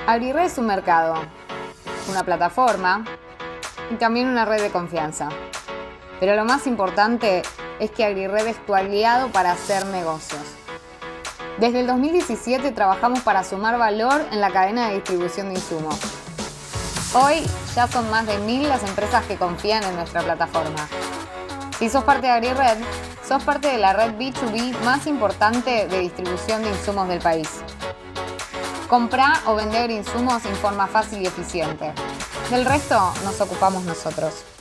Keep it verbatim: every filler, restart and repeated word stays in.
AgriRed es un mercado, una plataforma y también una red de confianza. Pero lo más importante es que AgriRed es tu aliado para hacer negocios. Desde el dos mil diecisiete trabajamos para sumar valor en la cadena de distribución de insumos. Hoy ya son más de mil las empresas que confían en nuestra plataforma. Si sos parte de AgriRed, sos parte de la red B dos B más importante de distribución de insumos del país. Comprá o vender insumos en forma fácil y eficiente. Del resto nos ocupamos nosotros.